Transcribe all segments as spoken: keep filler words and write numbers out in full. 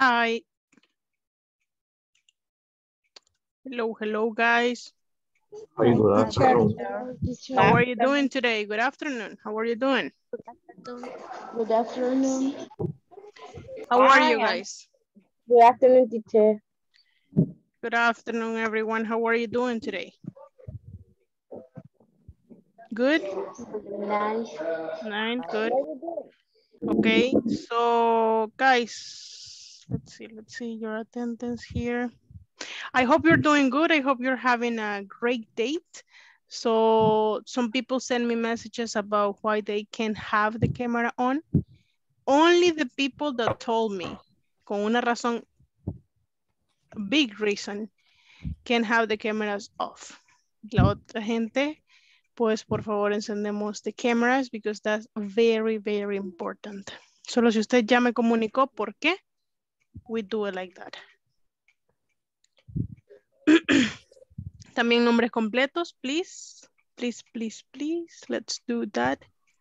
Hi. Hello, hello, guys. Hi, good afternoon. How are you doing today? Good afternoon. How are you doing? Good afternoon. How are you guys? Good afternoon, teacher. Good afternoon, everyone. How are you doing today? Good? Nice. Nine, good. Okay, so guys, let's see, let's see your attendance here. I hope you're doing good. I hope you're having a great date. So some people send me messages about why they can't have the camera on. Only the people that told me, con una razón, a big reason, can have the cameras off. La otra gente, pues por favor encendemos the cameras because that's very, very important. Solo si usted ya me comunicó por qué, we do it like that. También nombres completos, please. Please, please, please. Let's do that.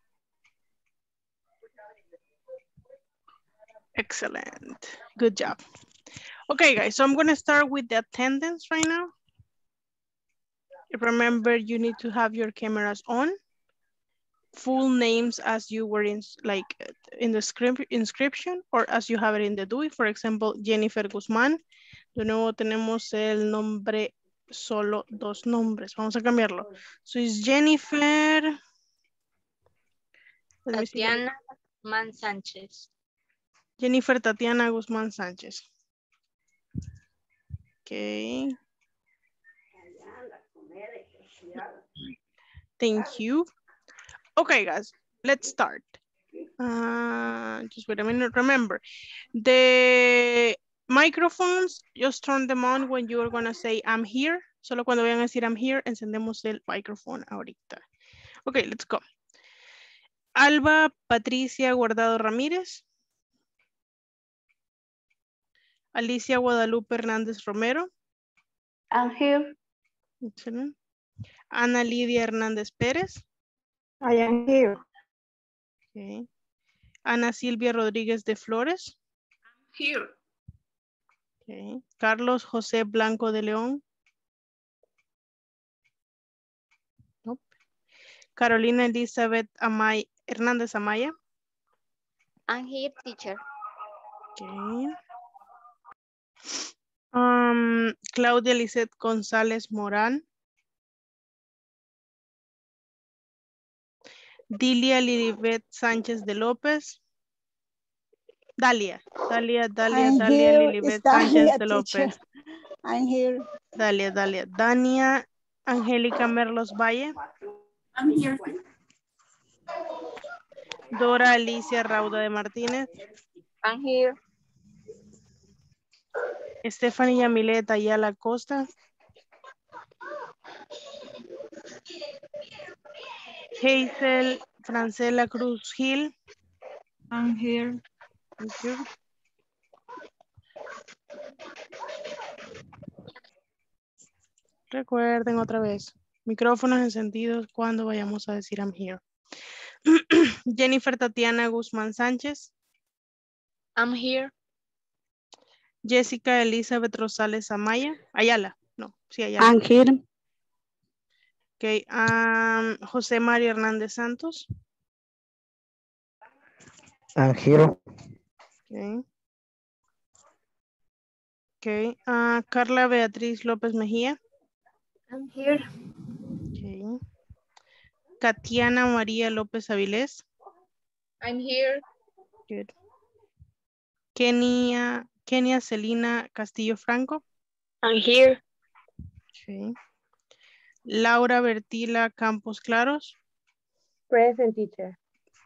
Excellent. Good job. Okay, guys, so I'm going to start with the attendance right now. Remember, you need to have your cameras on. Full names as you were in, like, in the script inscription or as you have it in the D U I. For example, Jennifer Guzmán. De nuevo tenemos el nombre, solo dos nombres. Vamos a cambiarlo. So it's Jennifer. Tatiana Guzmán Sánchez. Jennifer Tatiana Guzmán Sánchez. Okay. Thank you. Okay, guys, let's start. Uh, just wait a minute. Remember, the microphones, just turn them on when you are going to say, I'm here. Solo cuando vayan a decir, I'm here, encendemos el micrófono ahorita. Okay, let's go. Alba Patricia Guardado Ramírez. Alicia Guadalupe Hernández Romero. I'm here. Excellent. Ana Lidia Hernández Pérez. I am here. Okay. Ana Silvia Rodríguez de Flores. Here. Okay. Carlos José Blanco de León. Nope. Carolina Elizabeth Amay Hernández Amaya. I'm here, teacher. Okay. Um, Claudia Lisette González Morán. Dilia Lilibet Sánchez de López. Dalia, Dalia, Dalia, I'm Dalia here. Lilibet It's Dalia, Sánchez de teacher. López. I'm here. Dalia, Dalia, Dania Angélica Merlos Valle. I'm here. Dora Alicia Rauda de Martínez. I'm here. Stephanie Yamilet Ayala Costa. Hazel Francela Cruz Gil. I'm here. Thank you. Recuerden otra vez, micrófonos encendidos cuando vayamos a decir I'm here. Jennifer Tatiana Guzmán Sánchez. I'm here. Jessica Elizabeth Rosales Amaya. Ayala, no, sí, Ayala. I'm here. Okay, um, José María Hernández Santos. I'm here. Okay. Okay, uh, Carla Beatriz López Mejía. I'm here. Okay. Katiana María López Avilés. I'm here. Good. Kenia, Kenia Celina Castillo Franco. I'm here. Okay. Laura Bertila Campos Claros. Present, teacher.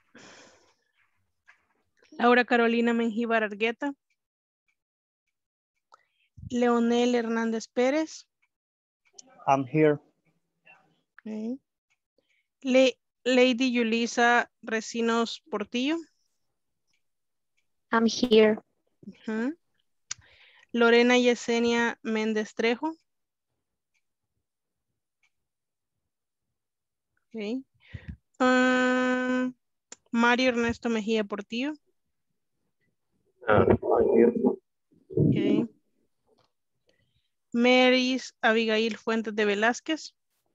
Laura Carolina Mengíbar Argueta. Leonel Hernández Pérez. I'm here. Okay. Le Lady Yulisa Recinos Portillo. I'm here. Uh-huh. Lorena Yesenia Méndez Trejo. Okay. Um, Mario Ernesto Mejía Portillo. Uh, I'm here. Okay. Mary's Abigail Fuentes de Velázquez.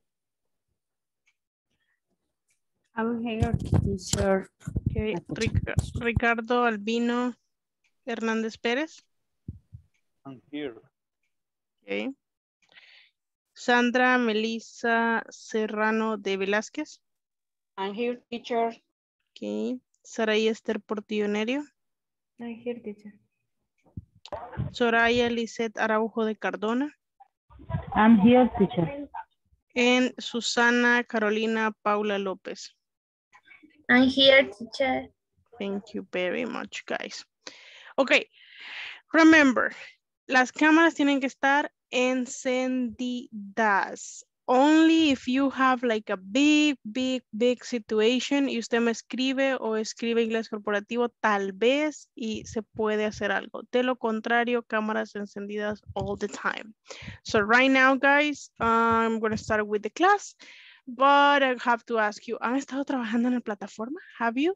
I'm here, teacher. Okay. Ric Ricardo Albino Hernández Pérez. I'm here. Okay. Sandra Melissa Serrano de Velázquez. I'm here, teacher. Okay. Saray Esther Portillo Nerio. I'm here, teacher. Soraya Lisette Araujo de Cardona. I'm here, teacher. And Susana Carolina Paula López. I'm here, teacher. Thank you very much, guys. Okay, remember, las cámaras tienen que estar encendidas. Only if you have like a big, big, big situation y usted me escribe o escribe inglés corporativo, tal vez y se puede hacer algo. De lo contrario, cámaras encendidas all the time. So right now, guys, I'm going to start with the class, but I have to ask you, ¿han estado trabajando en la plataforma? Have you?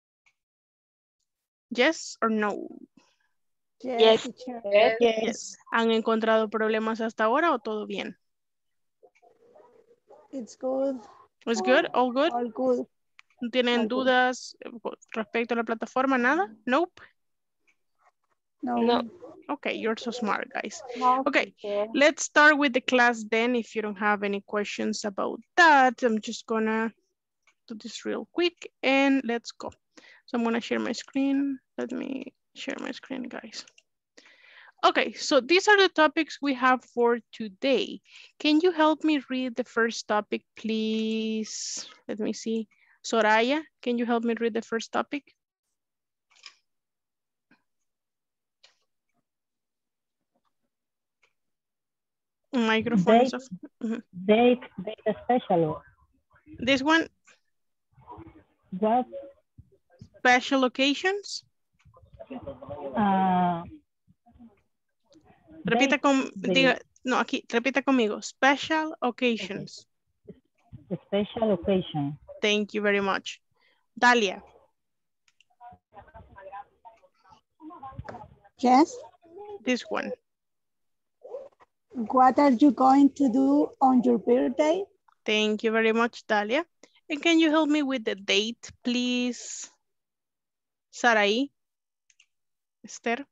Yes or no? Yes, teacher. Yes. Yes. ¿Han encontrado problemas hasta ahora o todo bien? It's good. It's good? All good? All good. ¿No tienen All good. dudas respecto a la plataforma? ¿Nada? Nope. No. No. Okay, you're so smart, guys. No, Okay, teacher. let's start with the class then. If you don't have any questions about that, I'm just gonna do this real quick and let's go. So I'm gonna share my screen. Let me share my screen, guys. Okay, so these are the topics we have for today. Can you help me read the first topic, please? Let me see. Soraya, can you help me read the first topic? Microphone is off. Mhm. Date, date special. This one, What? special occasions. Uh, Repita date, con, the diga, no, aquí, repita conmigo. Special occasions. special occasion. Thank you very much. Dalia, Yes. this one. What are you going to do on your birthday? Thank you very much, Dalia. And can you help me with the date, please? Sarai, Esther.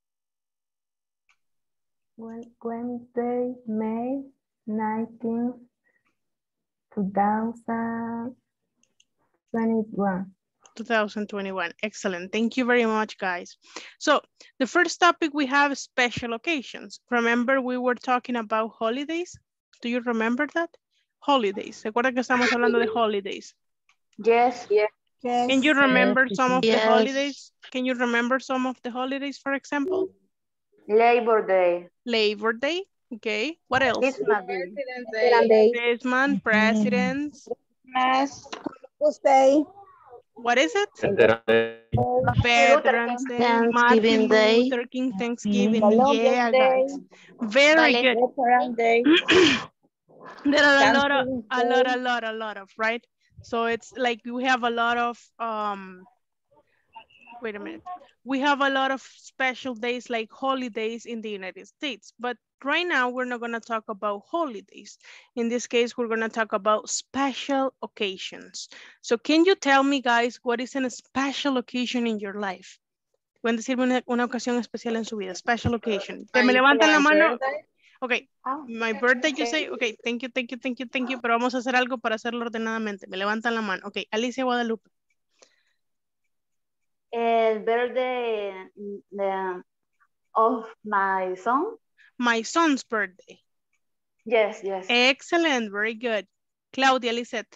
Wednesday, May nineteenth, two thousand twenty-one. two thousand twenty-one. Excellent. Thank you very much, guys. So the first topic we have special occasions. Remember we were talking about holidays? Do you remember that? Holidays. ¿Recuerda que estamos hablando de holidays? Yes. Yes. Yes. Can you remember Yes, some of the yes. holidays? Can you remember some of the holidays, for example? Labor Day. Labor Day. Okay. What else? Christmas Day. Day. Christmas, Mhm. presidents. Christmas. Columbus Day. What is it? Luther Veterans King. Day, Martin Thanksgiving Day. Luther King, Thanksgiving. Columbus Yeah, Day. guys. Very Vale. good. Veteran Day. There are a lot of, Thanksgiving a lot, Day. a lot, a lot of, right? So it's like we have a lot of, um, wait a minute. We have a lot of special days like holidays in the United States, but right now we're not gonna talk about holidays. In this case, we're gonna talk about special occasions. So can you tell me, guys, what is a special occasion in your life? Pueden decirme una, una ocasión especial en su vida, special occasion. Que me levantan la mano. Ok, my birthday, you say, ok, thank you, thank you, thank you, thank you, pero vamos a hacer algo para hacerlo ordenadamente. Me levantan la mano. Ok, Alicia Guadalupe. El birthday the, of my son. My son's birthday. Yes, yes. Excellent, very good. Claudia Lisette.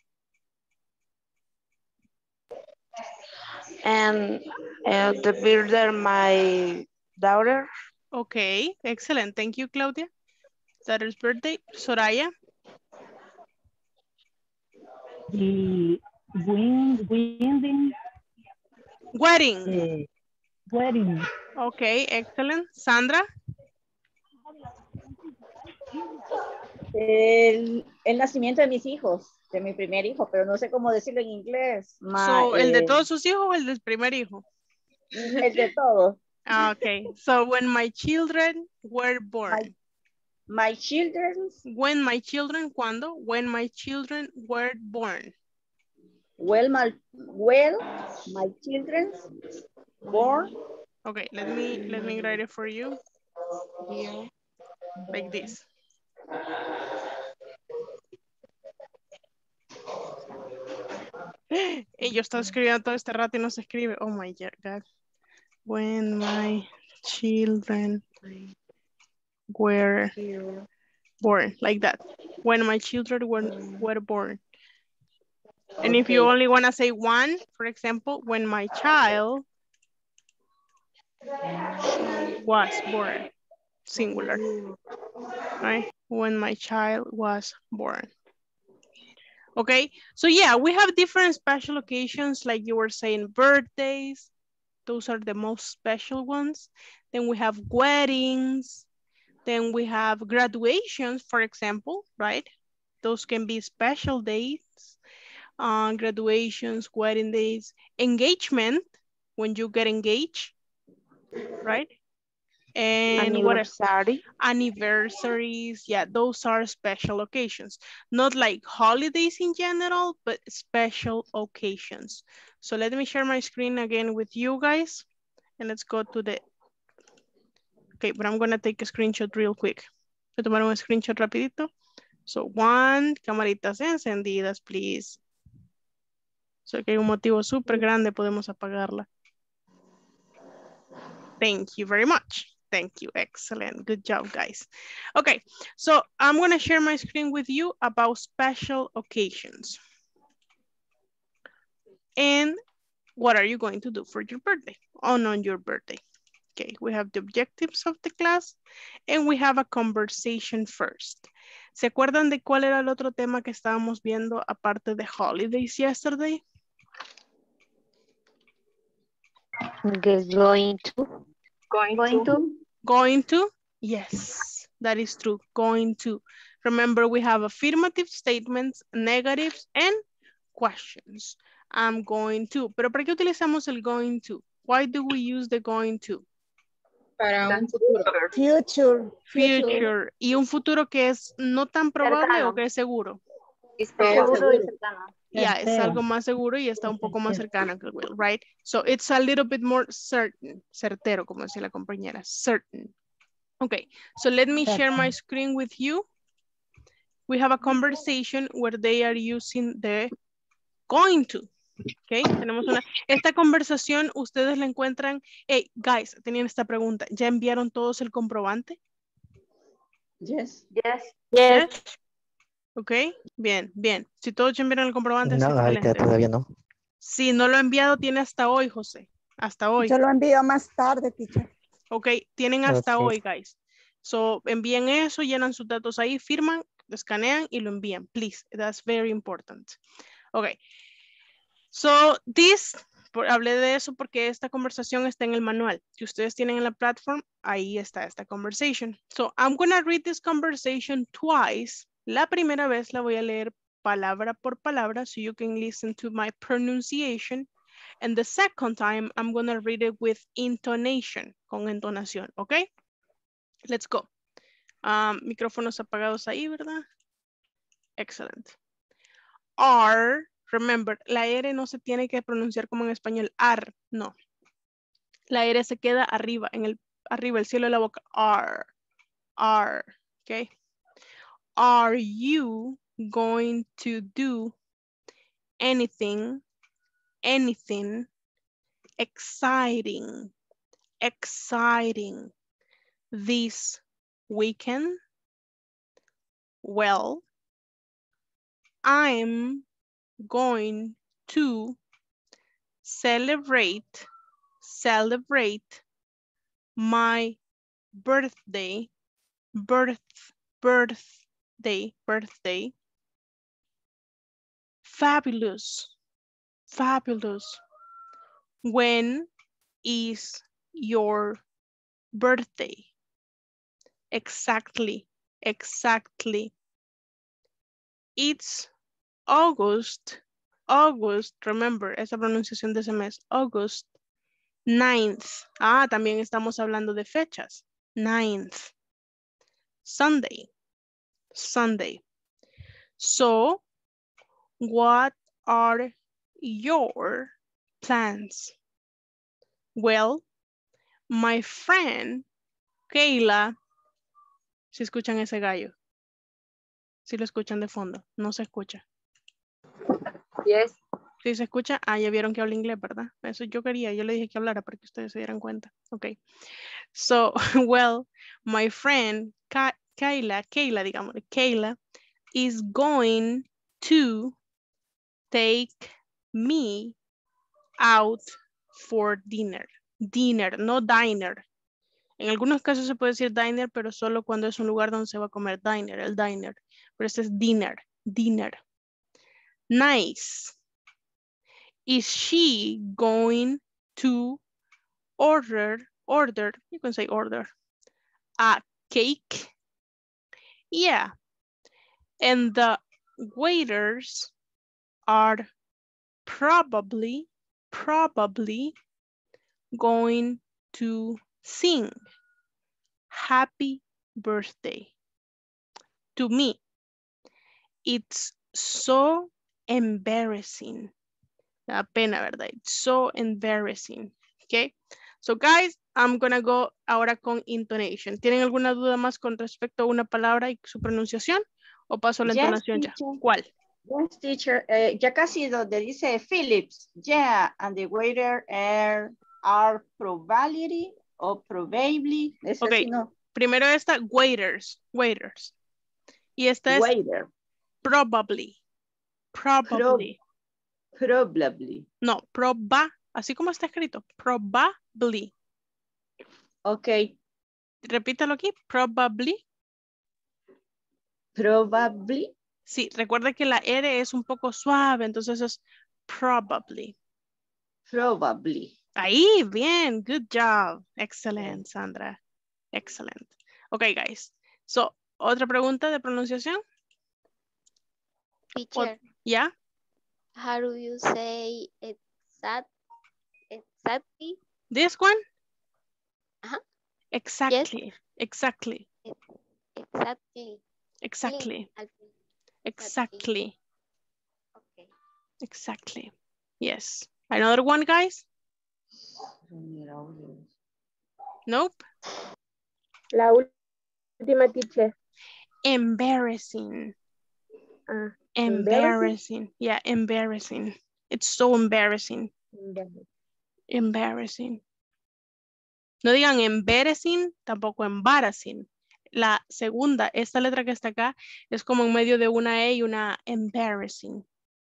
And uh, the birthday of my daughter. Okay, excellent. Thank you, Claudia. Daughter's birthday. Soraya. The wind, winding, Wedding. the wedding. Okay, excellent. Sandra. El, el nacimiento de mis hijos, de mi primer hijo, pero no sé cómo decirlo en inglés. Ma, So, ¿el de eh, todos sus hijos o el del primer hijo? el de todos. Okay, so when my children were born. My, my children. When my children, ¿cuándo? When my children were born. Well, my, well, my children born. Okay, let me let me write it for you. Like this. Y yo estaba escribiendo todo este rato y no se escribe. Oh my God. When my children were born, like that. When my children were, were born. And if you Okay. only want to say one, for example, when my child was born, singular, right? When my child was born. Okay, so yeah, we have different special occasions, like you were saying, birthdays. Those are the most special ones. Then we have weddings. Then we have graduations, for example, right? Those can be special days. Uh, graduations, wedding days, engagement, when you get engaged, right? And what else? Anniversary. Anniversaries, yeah, those are special occasions. Not like holidays in general, but special occasions. So let me share my screen again with you guys. And let's go to the... Okay, but I'm gonna take a screenshot real quick. Voy a tomar un screenshot rapidito. So one, camaritas encendidas, please. So que hay un motivo súper grande, podemos apagarla. Thank you very much. Thank you, excellent, good job, guys. Okay, so I'm gonna share my screen with you about special occasions. And what are you going to do for your birthday, on, on your birthday? Okay, we have the objectives of the class and we have a conversation first. ¿Se acuerdan de cuál era el otro tema que estábamos viendo aparte de holidays yesterday? Get going to. Going, Going to. to. Going to? Yes, that is true. Going to. Remember, we have affirmative statements, negatives, and questions. I'm going to. Pero ¿para qué utilizamos el going to? Why do we use the going to? Para un futuro. Future. Future. ¿Y un futuro que es no tan probable Cercano. o que es seguro? Seguro y cercano. Yeah, es Certero. algo más seguro y está un poco más cercano que el will, right? So it's a little bit more certain. Certero, como decía la compañera. Certain. Okay, so let me share my screen with you. We have a conversation where they are using the going to. Okay, tenemos una. Esta conversación ustedes la encuentran. Hey, guys, tenían esta pregunta. ¿Ya enviaron todos el comprobante? Yes. Yes. Yes. Ok, bien, bien. Si todos ya enviaron el comprobante, es No, ahorita excelente. todavía no. Si no lo ha enviado, tiene hasta hoy, José. Hasta hoy. Yo lo envío más tarde, teacher. Ok, tienen hasta Ok. hoy, guys. So, envíen eso, llenan sus datos ahí, firman, escanean y lo envían. Please, that's very important. Ok. So, this, por, hablé de eso porque esta conversación está en el manual. Si ustedes tienen en la platform, ahí está esta conversation. So, I'm gonna read this conversation twice. La primera vez la voy a leer palabra por palabra so you can listen to my pronunciation. And the second time, I'm gonna read it with intonation, con entonación, ¿ok? Let's go. Um, micrófonos apagados ahí, ¿verdad? Excellent. Are, remember, la R no se tiene que pronunciar como en español, ar, no. La R se queda arriba, en el, arriba, el cielo de la boca, are, are, ¿ok? Are you going to do anything, anything exciting, exciting this weekend? Well, I'm going to celebrate, celebrate my birthday, birth, birthday, birthday. Fabulous, fabulous. When is your birthday? Exactly, exactly. It's August, August, remember esa pronunciación de ese mes, August Ninth. Ah, también estamos hablando de fechas. Ninth. Sunday. Sunday. So, what are your plans? Well, my friend, Kayla, si escuchan ese gallo. Si lo escuchan de fondo, no se escucha. Yes. Si se escucha, ah, ya vieron que habla inglés, ¿verdad? Eso yo quería, yo le dije que hablara para que ustedes se dieran cuenta. Ok. So, well, my friend, Ka Kayla, Kayla, digamos, Kayla, is going to take me out for dinner. Dinner, no diner. En algunos casos se puede decir diner, pero solo cuando es un lugar donde se va a comer diner, el diner. Pero este es dinner, dinner. Nice. Is she going to order, order, you can say order, a cake? Yeah. And the waiters are probably, probably going to sing happy birthday to me. It's so embarrassing. Da pena, ¿verdad? It's so embarrassing. Okay. So guys, I'm gonna go ahora con intonation. ¿Tienen alguna duda más con respecto a una palabra y su pronunciación? ¿O paso a la Yes, entonación ya? teacher. ¿Cuál? Yes, teacher. Eh, ya casi donde dice Phillips. Yeah, and the waiter are, are probably or probably. Es Ok, así, no. primero esta, waiters, waiters. Y esta es Waiter. probably, probably. Pro, probably. No, proba, así como está escrito, probably. Ok. Repítalo aquí, probably. Probably. Sí, recuerda que la R es un poco suave, entonces es probably. Probably. Ahí, bien, good job. Excellent, Sandra. Excellent. Okay, guys. So, ¿otra pregunta de pronunciación? Teacher, ¿Ya? how do you say exact, exactly? This one? Uh-huh. Exactly. Yes. Exactly. Exactly. Exactly. Exactly. Exactly. Okay. Exactly. Yes. Another one, guys? Nope. La última, teacher. Embarrassing. Ah, Embarrassing. Yeah, embarrassing. It's so embarrassing. embarrassing. Embarrassing. No digan embarrassing, tampoco embarrassing. La segunda, esta letra que está acá, es como en medio de una E y una embarrassing.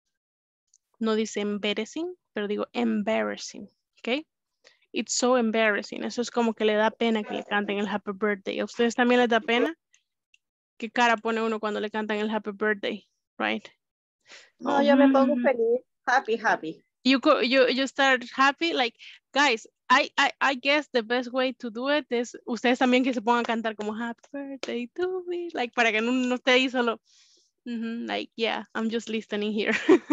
No dice embarrassing, pero digo embarrassing. ¿Ok? It's so embarrassing. Eso es como que le da pena que le canten el happy birthday. ¿A ustedes también les da pena? ¿Qué cara pone uno cuando le cantan el happy birthday? Right? No, Oh, yo me pongo mm. feliz. Happy, happy. You, co you, you start happy. Like, guys, I, I, I guess the best way to do it is ustedes también que se pongan a cantar como happy birthday to me. Like, para que no, no esté ahí solo. Mm-hmm, like, yeah, I'm just listening here.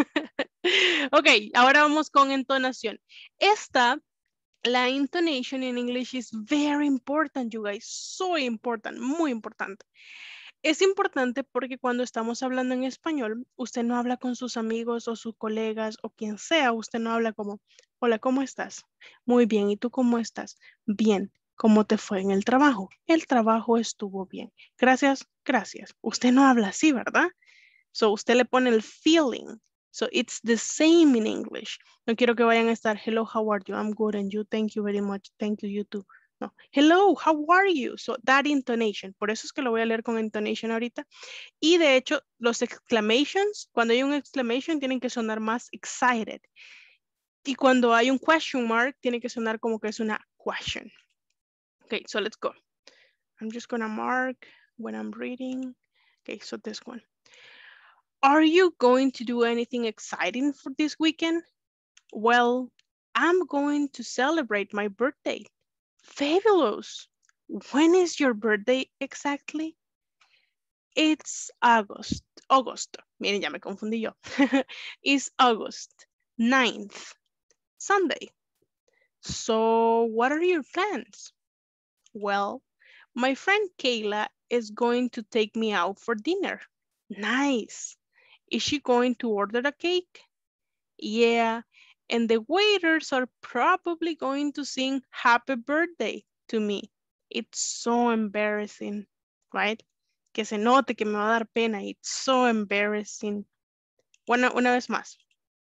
Ok, ahora vamos con entonación. Esta, la intonation in English is very important, you guys. So important, muy importante. Es importante porque cuando estamos hablando en español, usted no habla con sus amigos o sus colegas o quien sea. Usted no habla como, hola, ¿cómo estás? Muy bien, ¿y tú cómo estás? Bien, ¿cómo te fue en el trabajo? El trabajo estuvo bien. Gracias, gracias. Usted no habla así, ¿verdad? So, usted le pone el feeling. So, it's the same in English. No quiero que vayan a estar, hello, how are you? I'm good, and you, thank you very much. Thank you, you too. No. Hello, how are you? So, that intonation. Por eso es que lo voy a leer con intonation ahorita. Y de hecho, los exclamations, cuando hay un exclamation, tienen que sonar más excited. Y cuando hay un question mark, tiene que sonar como que es una question. Okay, so let's go. I'm just gonna mark when I'm reading. Okay, so this one. Are you going to do anything exciting for this weekend? Well, I'm going to celebrate my birthday. Fabulous. When is your birthday exactly? It's August. August. Miren, ya me confundí yo. It's August ninth. Sunday. So what are your plans? Well, my friend Kayla is going to take me out for dinner. Nice. Is she going to order a cake? Yeah. And the waiters are probably going to sing happy birthday to me. It's so embarrassing, right? Que se note que me va a dar pena. It's so embarrassing. Una, una vez más.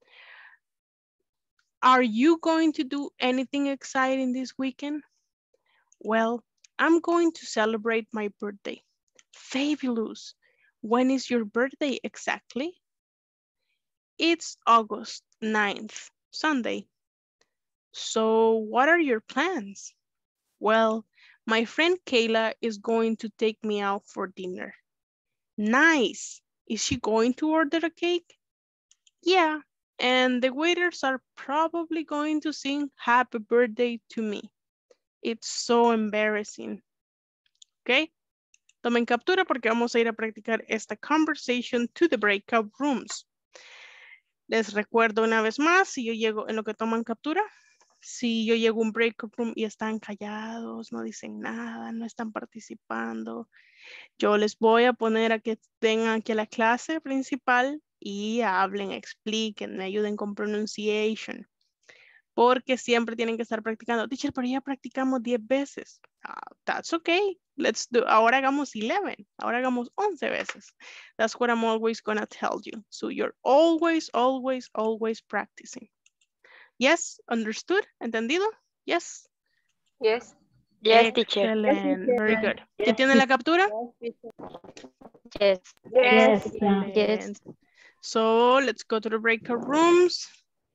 Are you going to do anything exciting this weekend? Well, I'm going to celebrate my birthday. Fabulous. When is your birthday exactly? It's August ninth, Sunday. So what are your plans? Well, my friend Kayla is going to take me out for dinner. Nice. Is she going to order a cake? Yeah. And the waiters are probably going to sing happy birthday to me. It's so embarrassing. ¿Ok? Tomen captura porque vamos a ir a practicar esta conversation to the breakout rooms. Les recuerdo una vez más, si yo llego en lo que toman captura, si yo llego a un breakout room y están callados, no dicen nada, no están participando, yo les voy a poner a que tengan aquí la clase principal y hablen, expliquen, me ayuden con pronunciation. Porque siempre tienen que estar practicando. Teacher, pero ya practicamos diez veces. Uh, that's okay. Let's do. Ahora hagamos eleven. Ahora hagamos once veces. That's what I'm always gonna tell you. So you're always, always, always practicing. Yes, understood? ¿Entendido? Yes. Yes. Yes, teacher. Excellent. Very good. ¿Ya tiene la captura? Yes. Yes. Excellent. Yes. So let's go to the breakout rooms.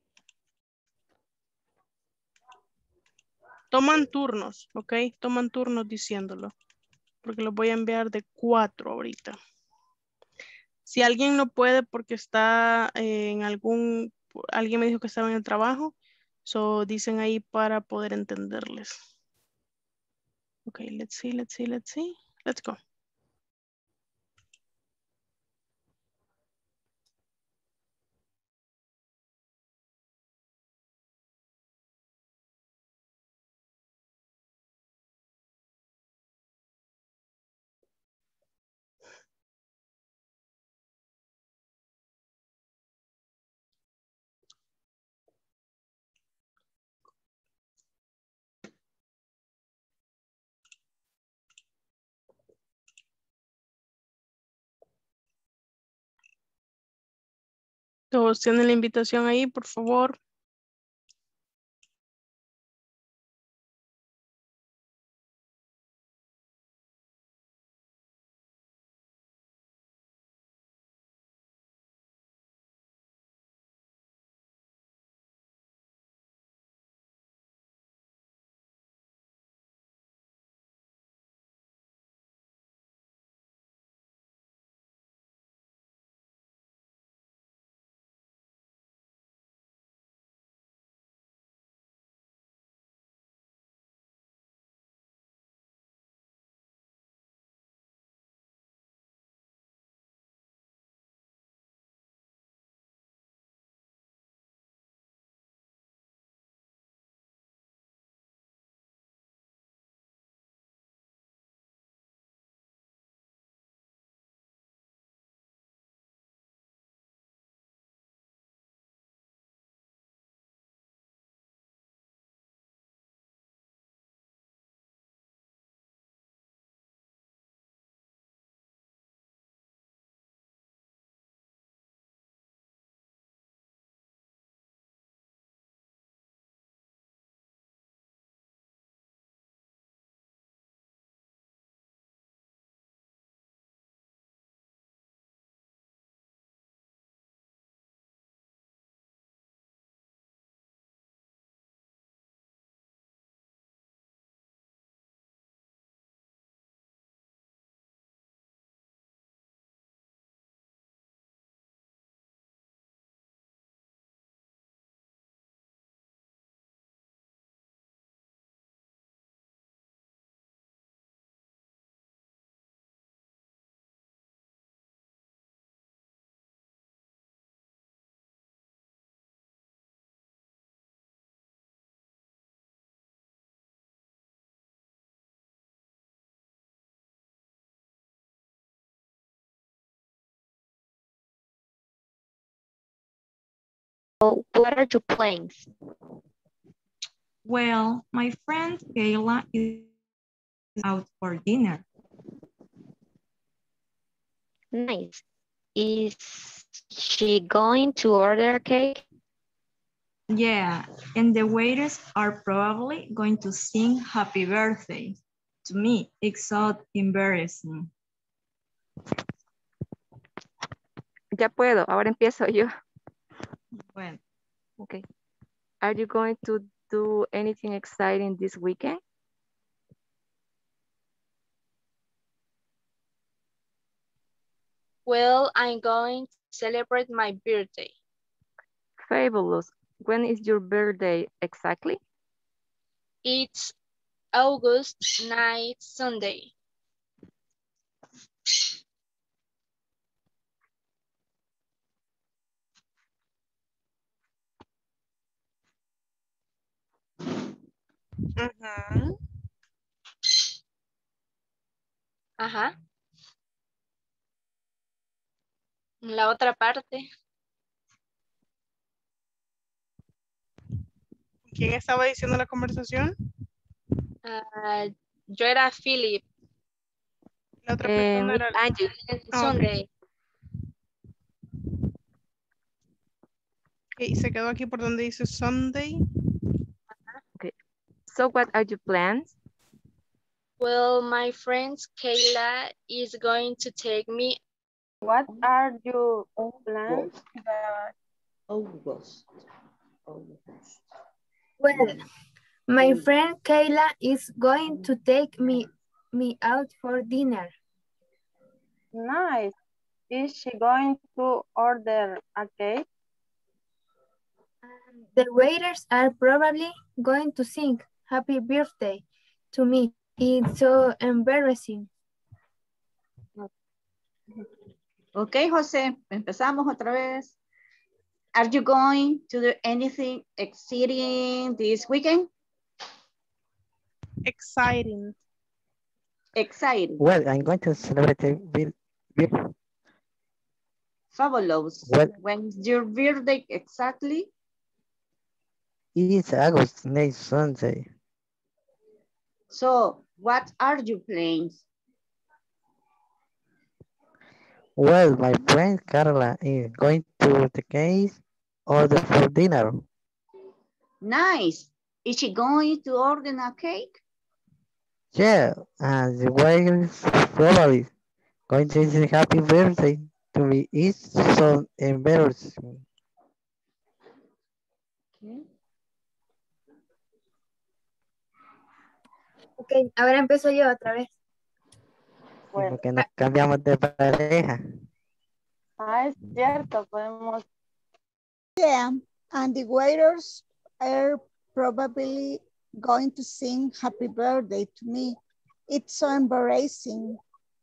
Toman turnos, ¿ok? Toman turnos diciéndolo. Porque los voy a enviar de cuatro ahorita. Si alguien no puede porque está en algún... Alguien me dijo que estaba en el trabajo. So dicen ahí para poder entenderles. Ok, let's see, let's see, let's see. Let's go. Todos tienen la invitación ahí, por favor. So what are your plans? Well, my friend Kayla is out for dinner. Nice. Is she going to order cake? Yeah, and the waiters are probably going to sing happy birthday. To me, it's so embarrassing. Ya puedo, ahora empiezo yo. Bueno, Okay. Are you going to do anything exciting this weekend? Well, I'm going to celebrate my birthday. Fabulous. When is your birthday exactly? It's August ninth, Sunday. Ujú. Ajá. La otra parte. ¿Quién estaba diciendo la conversación? ah, yo era Philip. La otra Eh, persona Miss era... Angie. Ah, ok. Sunday. Ok, se quedó aquí por donde dice Sunday. Okay. So what are your plans? Well, my friend Kayla is going to take me. What are your plans? August. August. Well, my friend Kayla is going to take me me out for dinner. Nice. Is she going to order a cake? The waiters are probably going to sing happy birthday to me. It's so embarrassing. Ok, José, empezamos otra vez. Are you going to do anything exciting this weekend? Exciting. Exciting. Well, I'm going to celebrate a bir- bir- Fabulous. Well, When's your birthday exactly? it's August next Sunday. So, what are your plans? Well, my friend Carla is going to the case order for dinner. Nice. Is she going to order a cake? Yeah, and the waiters probably going to say happy birthday to me. It's so embarrassing. Okay. Ok, ahora empiezo yo otra vez. Bueno, Porque nos cambiamos de pareja. ah, es cierto, podemos. Yeah, and the waiters are probably going to sing happy birthday to me. It's so embarrassing.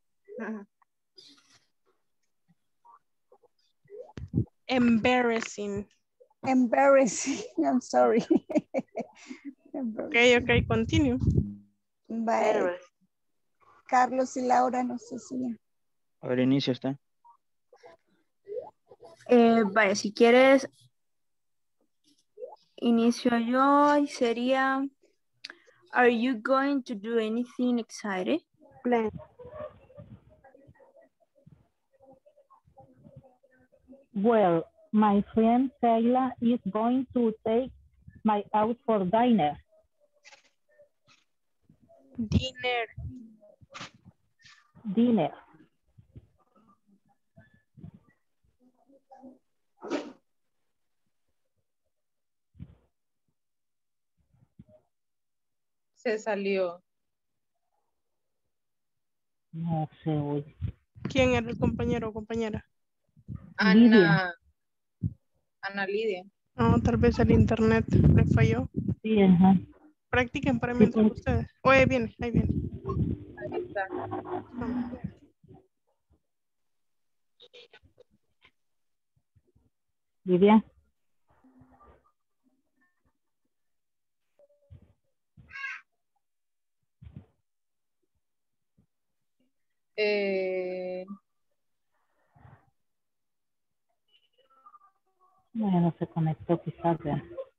Embarrassing. Embarrassing, I'm sorry. Ok, ok, continue. Bye. Carlos y Laura, no sé si ya. A ver, inicio está. Eh, vaya, si quieres, inicio yo y sería, are you going to do anything exciting? Plan. Well, my friend Kayla is going to take my out for dinner. Dinner. Dinner. Se salió. No se oye. ¿Quién era el compañero o compañera? Ana. Ana Lidia. No, tal vez el internet le falló. Sí, ajá. Practiquen para Sí, mientras pues. ustedes. Oye, viene, ahí viene. Ahí está. Vamos. Lidia. Eh, Bueno, no se conectó quizás. ¿Verdad?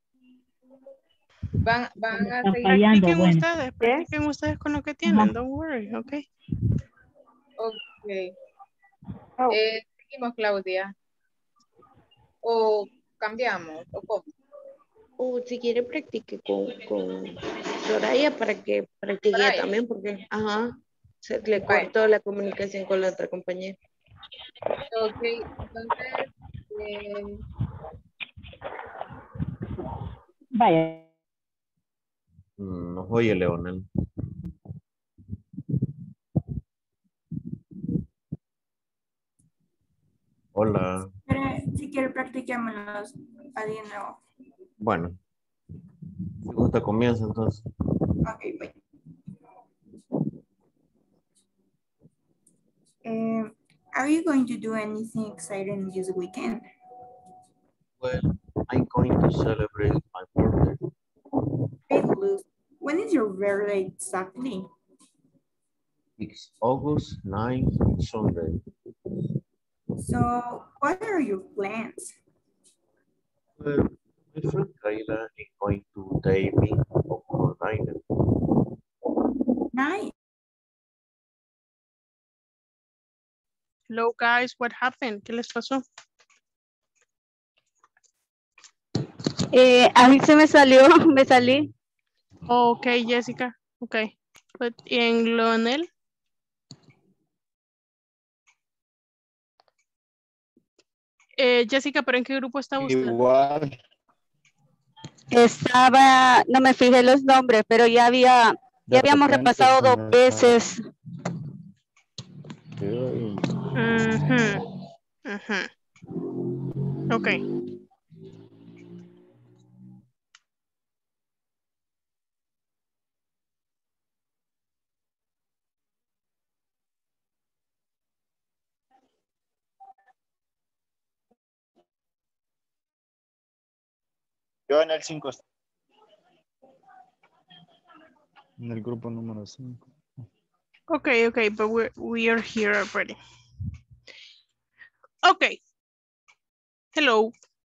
Van, van a Están seguir. fallando, Practiquen bueno. ustedes, practiquen ustedes con lo que tienen, don't worry, ok. Ok. Eh, seguimos, Claudia. O cambiamos, o cómo. O si quiere practique con, con Soraya para que practique ella Soraya. también, porque ajá, se le Vale. cortó la comunicación con la otra compañera. Ok, entonces, eh, Vaya. Mm, Nos oye, Leonel. Hola. Pero si quiere practiquémoslos a de nuevo. Bueno, si gusta comienza entonces. Ok, voy. Um, are you going to do anything exciting this weekend? Well, I'm going to celebrate my birthday. Great, Luz. When is your birthday exactly? It's August ninth, Sunday. So, what are your plans? Well, my friend Kayla is going to take me to her diner. Nice. Hello guys, what happened? ¿Qué les pasó? Eh, a mí se me salió, me salí. Ok, Jessica, ok. But en Leonel. Eh, Jessica, ¿pero en qué grupo está usted? Igual. Estaba, no me fijé los nombres, pero ya había, De ya habíamos repente repasado se dos me veces. salió y- Ujú, ujú. Ok. Yo en el cinco. En el grupo número cinco. Okay, okay, but we're we are here already. Okay. Hello.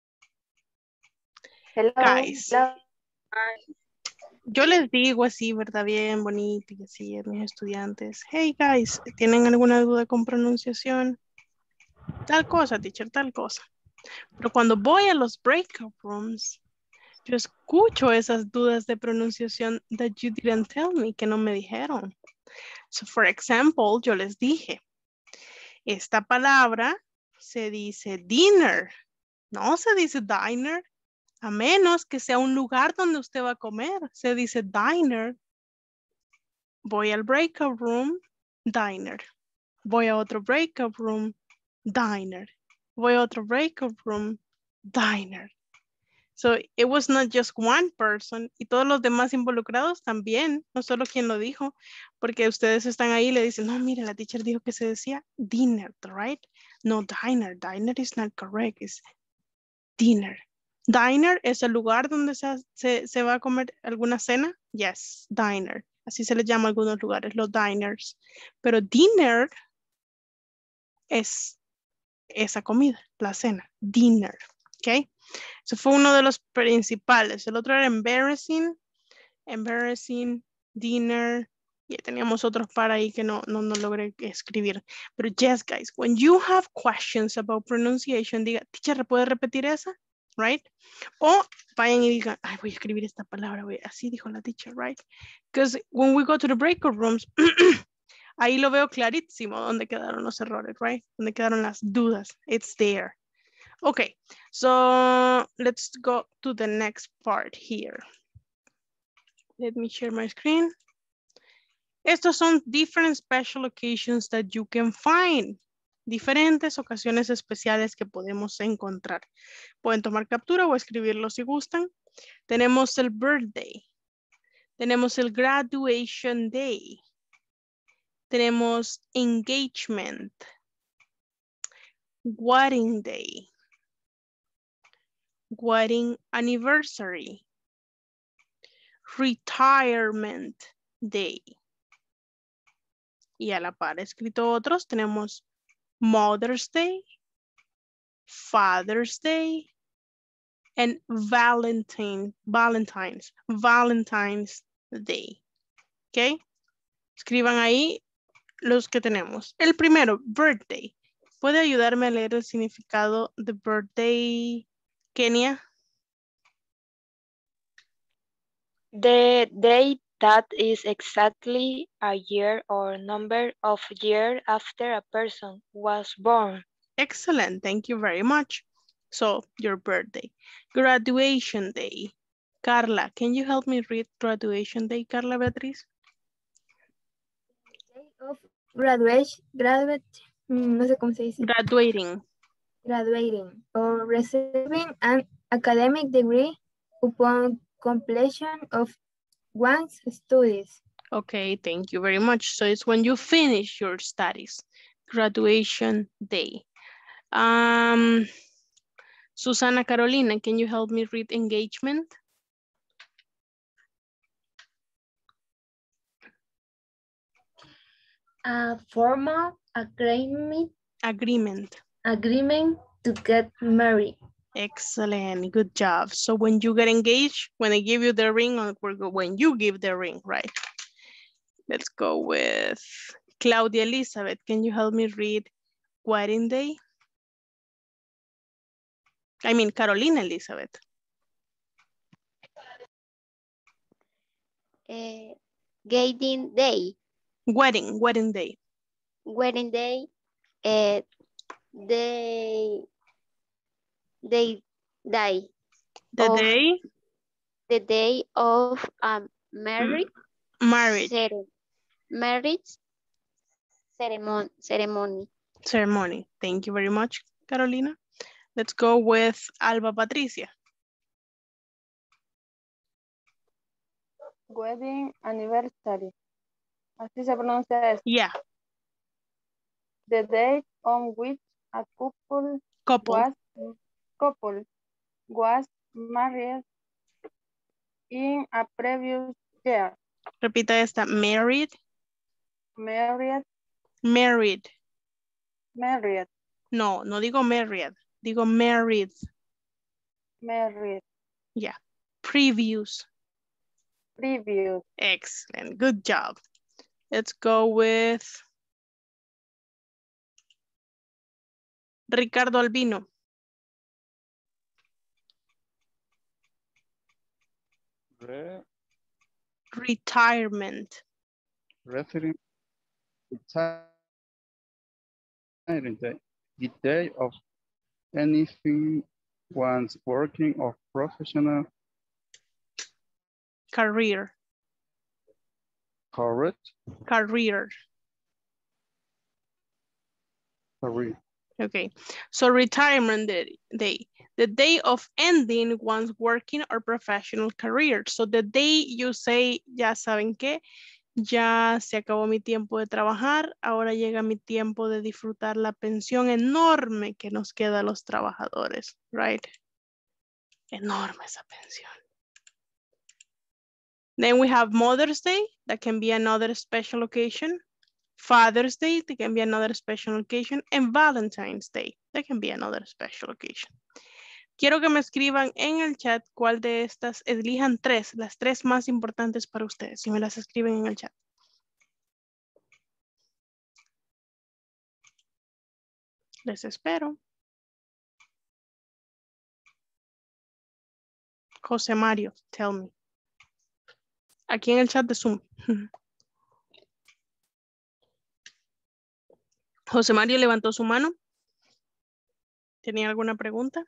Hello. Guys. Hello. Yo les digo así, ¿verdad? Bien bonito y así a mis estudiantes. Hey, guys, ¿tienen alguna duda con pronunciación? Tal cosa, teacher, tal cosa. Pero cuando voy a los breakout rooms, yo escucho esas dudas de pronunciación that you didn't tell me, que no me dijeron. So, for example, yo les dije, esta palabra se dice dinner, no se dice diner, a menos que sea un lugar donde usted va a comer. Se dice diner. Voy al breakout room, diner. Voy a otro breakout room, diner. Voy a otro breakout room, diner. So it was not just one person, y todos los demás involucrados también, no solo quien lo dijo, porque ustedes están ahí y le dicen, no, mire, la teacher dijo que se decía dinner, right? No, diner, diner is not correct, it's dinner. Diner es el lugar donde se, se, se va a comer alguna cena, yes, diner, así se le llama a algunos lugares, los diners, pero dinner es esa comida, la cena, dinner, ¿ok? Eso fue uno de los principales. El otro era embarrassing, embarrassing, dinner, y teníamos otros para ahí que no, no, no logré escribir. Pero yes, guys, when you have questions about pronunciation, diga, teacher, ¿puede repetir esa? Right? O vayan y digan, ay, voy a escribir esta palabra, voy, así dijo la teacher, right? Because when we go to the breakout rooms, ahí lo veo clarísimo dónde quedaron los errores, right? Dónde quedaron las dudas. It's there. Okay, so let's go to the next part here. Let me share my screen. Estos son different special occasions that you can find. Diferentes ocasiones especiales que podemos encontrar. Pueden tomar captura o escribirlo si gustan. Tenemos el birthday. Tenemos el graduation day. Tenemos engagement. Wedding day. Wedding anniversary. Retirement day. Y a la par escrito otros tenemos Mother's Day, Father's Day, and Valentine, Valentine's, Valentine's Day. ¿Ok? Escriban ahí los que tenemos. El primero, birthday. ¿Puede ayudarme a leer el significado de birthday, Kenia? The date that is exactly a year or number of years after a person was born. Excellent, thank you very much. So, your birthday. Graduation day. Carla, can you help me read graduation day, Carla Beatriz? Of graduation, graduate, mm, no sé cómo se dice. Graduating. Graduating or receiving an academic degree upon completion of one's studies. Okay, thank you very much. So it's when you finish your studies. Graduation day. Um, Susana Carolina, can you help me read engagement? A formal agreement, Agreement. agreement to get married. Excellent, good job. So when you get engaged, when I give you the ring, or when you give the ring, right? Let's go with Claudia Elizabeth. Can you help me read wedding day? I mean, Carolina Elizabeth. Uh, Gating day. Wedding, wedding day. Wedding day. Uh, they, they die. The of, day? The day of um, marriage. Marriage. Cere marriage ceremony. Ceremony. Ceremony. Thank you very much, Carolina. Let's go with Alba Patricia. Wedding anniversary. Así se pronuncia eso. Yeah. The date on which a couple, couple. was couple was married in a previous year. Repita esta. Married. Married. Married. Married. No, no digo married. Digo married. Married. Yeah. Previous. Previous. Excellent. Good job. Let's go with Ricardo Albino. Re Retirement. Referring retiring day. The day of anything one's working or professional Career. correct Career. career. Okay, so retirement day, day, the day of ending one's working or professional career. So the day you say, ya saben que, ya se acabó mi tiempo de trabajar, ahora llega mi tiempo de disfrutar la pensión enorme que nos queda a los trabajadores, right? Enorme esa pensión. Then we have Mother's Day, that can be another special occasion. Father's Day, that can be another special occasion. And Valentine's Day, that can be another special occasion. Quiero que me escriban en el chat cuál de estas, elijan tres, las tres más importantes para ustedes, si me las escriben en el chat. Les espero. José Mario, tell me. Aquí en el chat de Zoom. José Mario levantó su mano. ¿Tenía alguna pregunta?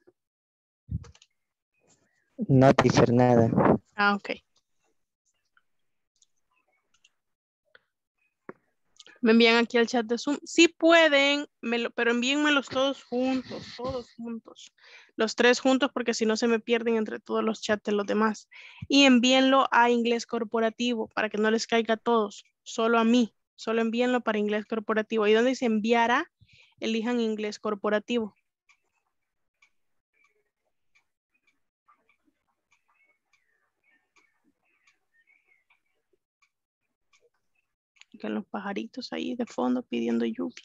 No, teacher, nada. Ah, ok. Me envían aquí al chat de Zoom. Si pueden, me lo, pero envíenmelos todos juntos, todos juntos. Los tres juntos porque si no se me pierden entre todos los chats de los demás. Y envíenlo a inglés corporativo para que no les caiga a todos, solo a mí. Solo envíenlo para inglés corporativo. Ahí donde se enviará, elijan inglés corporativo. Que los pajaritos ahí de fondo pidiendo lluvia.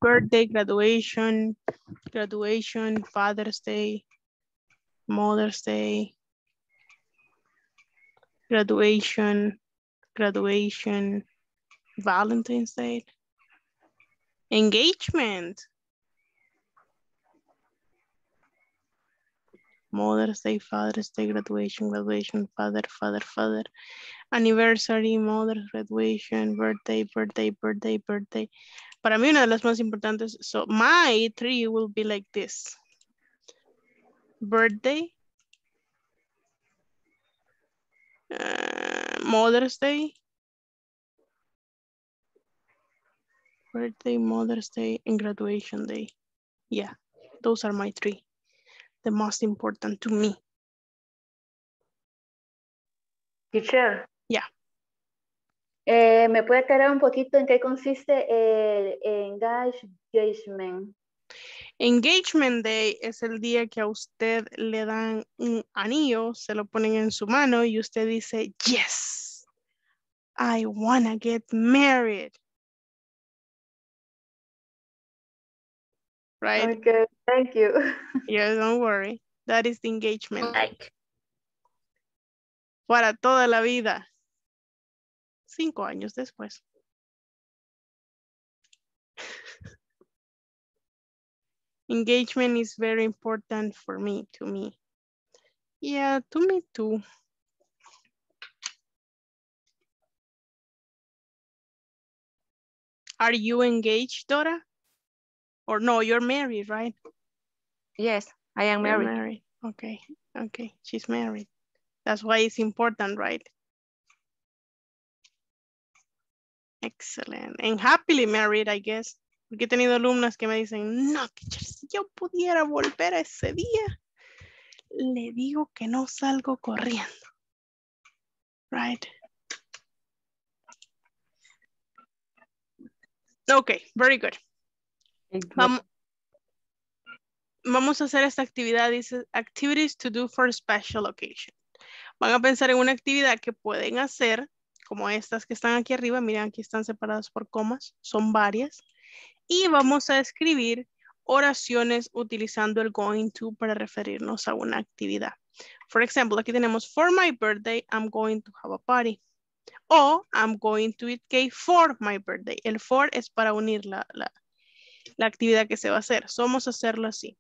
birthday, graduation, graduation, Father's Day, Mother's Day, graduation, graduation, Valentine's Day, engagement, Mother's Day, Father's Day, graduation, graduation, father, father, father, anniversary, mother's graduation, birthday, birthday, birthday, birthday. Para mí una de las más importantes, so my three will be like this. Birthday, uh, Mother's Day, birthday, Mother's Day, and graduation day. Yeah, those are my three. The most important to me. Teacher. Yeah. Eh, ¿Me puede aclarar un poquito en qué consiste el engagement? Engagement Day es el día que a usted le dan un anillo, se lo ponen en su mano y usted dice, yes, I wanna get married. Right? Okay, thank you. Yeah, don't worry. That is the engagement. Like. Para toda la vida. Cinco años después. Engagement is very important for me, to me. Yeah, to me too. Are you engaged, Dora? Or no, you're married, right? Yes, I am You're married. married. Okay, okay, she's married. That's why it's important, right? Excellent. And happily married, I guess. Porque he tenido alumnas que me dicen, no, teacher, si yo pudiera volver a ese día, le digo que no salgo corriendo. Right? Okay, very good. Vamos, vamos a hacer esta actividad, dice, activities to do for special occasion. Van a pensar en una actividad que pueden hacer, como estas que están aquí arriba, miren, aquí están separadas por comas, son varias. Y vamos a escribir oraciones utilizando el going to para referirnos a una actividad. For example, aquí tenemos, for my birthday, I'm going to have a party. O, I'm going to eat cake for my birthday. El for es para unir la, la, la actividad que se va a hacer. So, vamos a hacerlo así.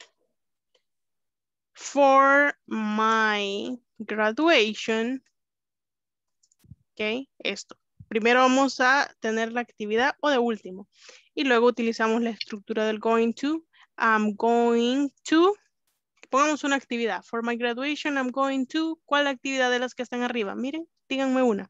For my graduation, ok, esto. Primero vamos a tener la actividad o de último. Y luego utilizamos la estructura del going to. I'm going to. Pongamos una actividad. For my graduation, I'm going to. ¿Cuál actividad de las que están arriba? Miren, díganme una.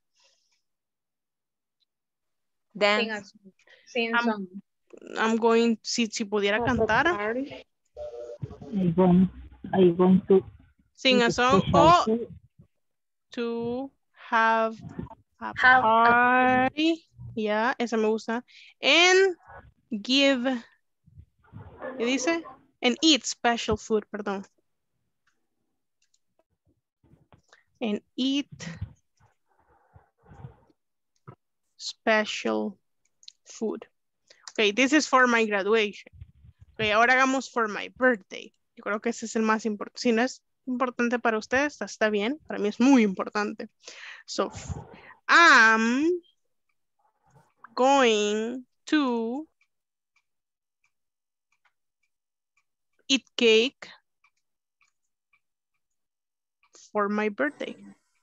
Dance. Sing I'm, song. I'm going, si, si pudiera cantar. I'm going, I'm going to Sing a eat song special o food. to have a Have a- party. Ya, esa me gusta. And give, ¿qué dice? And eat special food, perdón. And eat special food. Okay, this is for my graduation. Okay, ahora hagamos for my birthday. Yo creo que ese es el más importante. Si no es importante para ustedes, está bien. Para mí es muy importante. So, I'm going to eat cake for my birthday.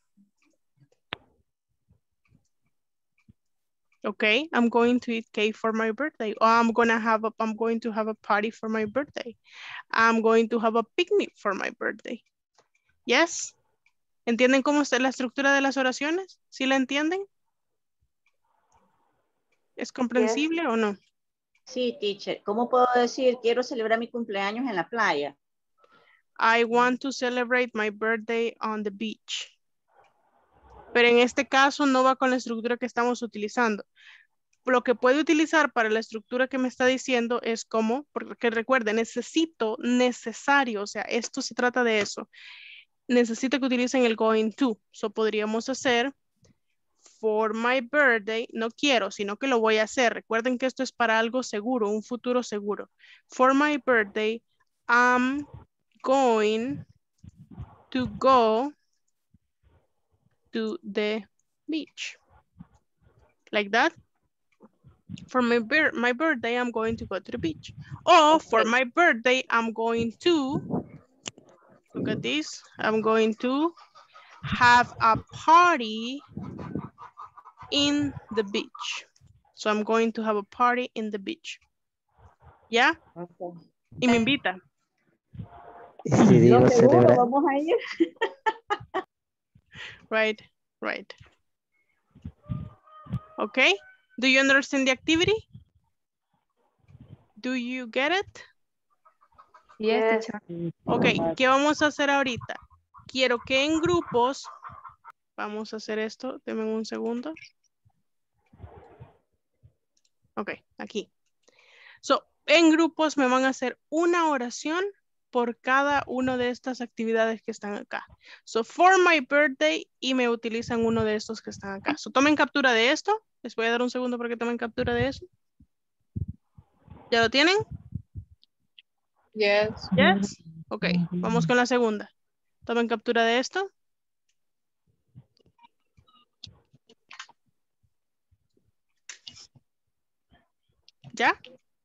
Okay, I'm going to eat cake for my birthday. Or I'm gonna have a, I'm going to have a party for my birthday. I'm going to have a picnic for my birthday. Yes. ¿Entienden cómo está la estructura de las oraciones? ¿Sí la entienden? ¿Es comprensible o no? Sí, teacher. ¿Cómo puedo decir quiero celebrar mi cumpleaños en la playa? I want to celebrate my birthday on the beach. Pero en este caso no va con la estructura que estamos utilizando. Lo que puede utilizar para la estructura que me está diciendo es como, porque recuerden, necesito, necesario, o sea, esto se trata de eso. Necesito que utilicen el going to. So podríamos hacer for my birthday, no quiero, sino que lo voy a hacer. Recuerden que esto es para algo seguro, un futuro seguro. For my birthday, I'm going to go to the beach. Like that. For my, bir my birthday, I'm going to go to the beach. Or okay. For my birthday, I'm going to, look at this, I'm going to have a party in the beach. So I'm going to have a party in the beach. ¿Ya? Okay. Y me invita. Si digo Lo seguro, celebrar. vamos a ir. Right, right. Okay. Do you understand the activity? Do you get it? Yes, teacher. Ok, ¿qué vamos a hacer ahorita? Quiero que en grupos, vamos a hacer esto, denme un segundo. Ok, aquí. So, en grupos me van a hacer una oración por cada una de estas actividades que están acá. So, for my birthday, y me utilizan uno de estos que están acá. So, tomen captura de esto. Les voy a dar un segundo para que tomen captura de eso. ¿Ya lo tienen? Yes. Yes. Ok, vamos con la segunda. Tomen captura de esto. ¿Ya?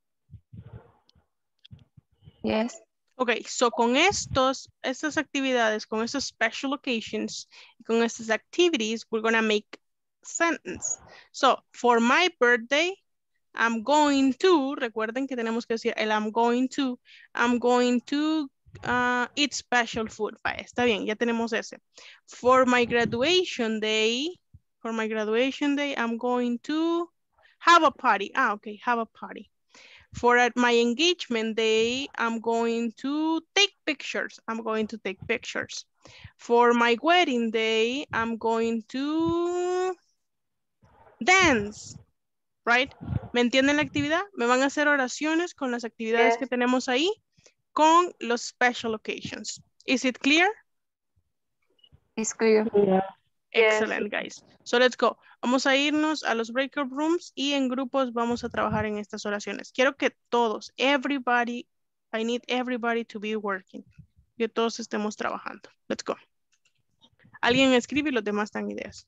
Yes. Ok, so con estos, estas actividades, con estos special occasions, con estas activities, we're gonna make sentence. So, for my birthday, I'm going to, recuerden que tenemos que decir el I'm going to, I'm going to uh, eat special food. Vale, está bien, ya tenemos ese. For my graduation day, for my graduation day, I'm going to have a party. Ah, okay, have a party. For at my engagement day, I'm going to take pictures. I'm going to take pictures. For my wedding day, I'm going to dance. Right? ¿Me entienden la actividad? Me van a hacer oraciones con las actividades yes. que tenemos ahí con los special occasions. Is it clear? It's clear. Yeah. Excellent, yes. Guys. So let's go. Vamos a irnos a los breakout rooms y en grupos vamos a trabajar en estas oraciones. Quiero que todos, everybody, I need everybody to be working. Que todos estemos trabajando. Let's go. Alguien escribe y los demás dan ideas.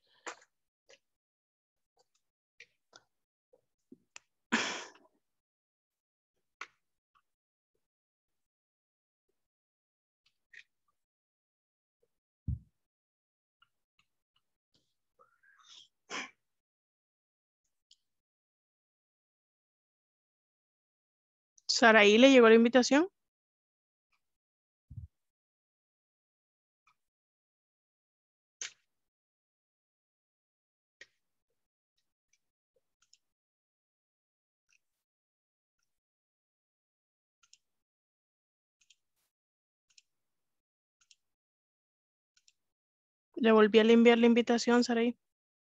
Saraí, ¿le llegó la invitación? Le volví a enviar la invitación, Saraí.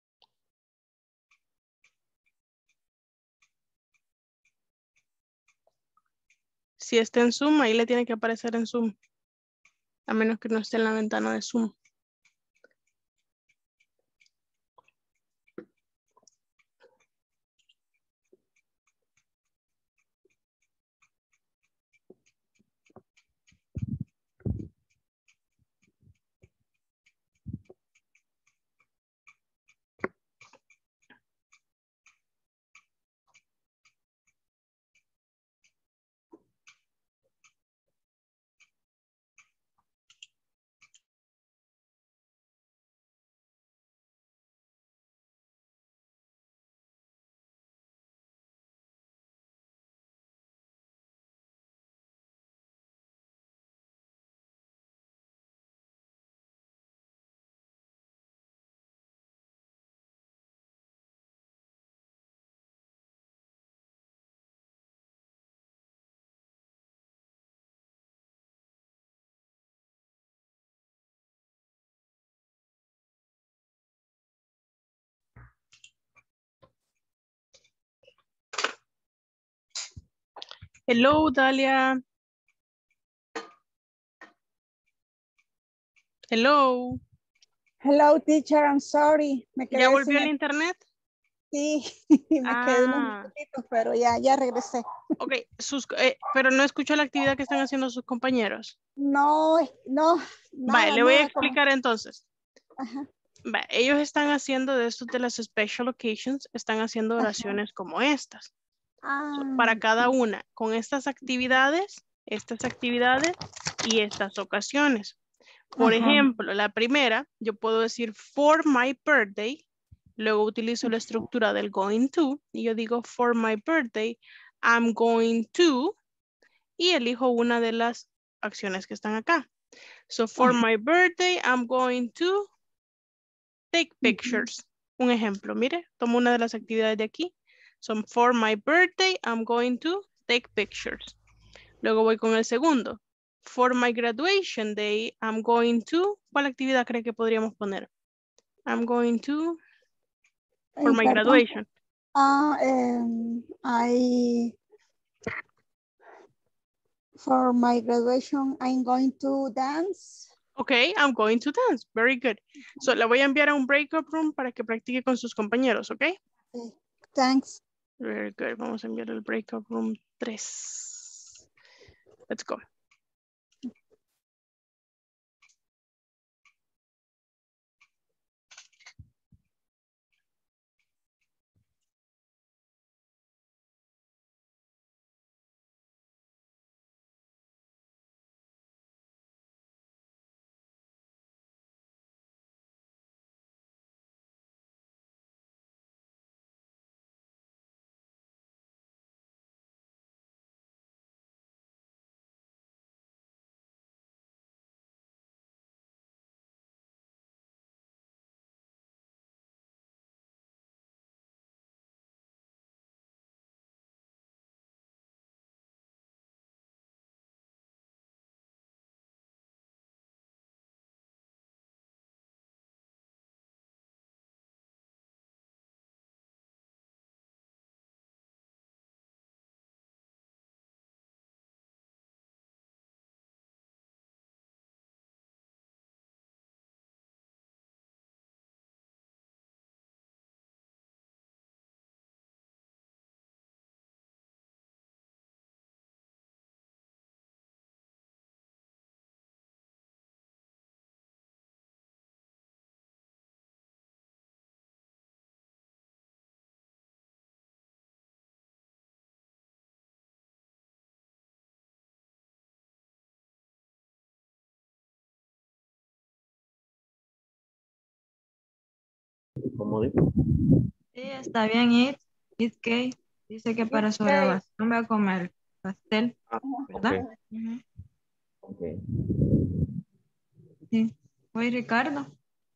Si está en Zoom, ahí le tiene que aparecer en Zoom. A menos que no esté en la ventana de Zoom. Hello, Dalia. Hello. Hello, teacher, I'm sorry. Me quedé ¿Ya volvió sin el el- internet? Sí, me quedé unos Ah, minutitos, pero ya, ya regresé. ok, sus, eh, pero no escuchó la actividad que están haciendo sus compañeros. No, no, Vale, nada, le voy a nada. como- explicar entonces. Ajá, Va, ellos están haciendo de estos de las special occasions, están haciendo oraciones como estas. ah, So, para cada una, con estas actividades, estas actividades y estas ocasiones. Por Ajá. ejemplo, la primera, yo puedo decir for my birthday, luego utilizo la estructura del going to, y yo digo for my birthday, I'm going to, y elijo una de las acciones que están acá. So for Ajá. my birthday, I'm going to take pictures. Un ejemplo, mire, tomo una de las actividades de aquí. So for my birthday, I'm going to take pictures. Luego voy con el segundo. For my graduation day, I'm going to... ¿Cuál actividad cree que podríamos poner? I'm going to... For Ay, my perdón. graduation. Ah, em, I, for my graduation, I'm going to dance. Okay, I'm going to dance. Very good. So, la voy a enviar a un breakout room para que practique con sus compañeros, ¿ok? Okay, thanks. Very good. Vamos a enviar el breakout room tres. Let's go. ¿Cómo digo? Sí, está bien, It. It's okay. Dice que para su grabación va a comer pastel, Ah, ¿verdad? ok. Ujú. Ok. Sí. Oye, Ricardo.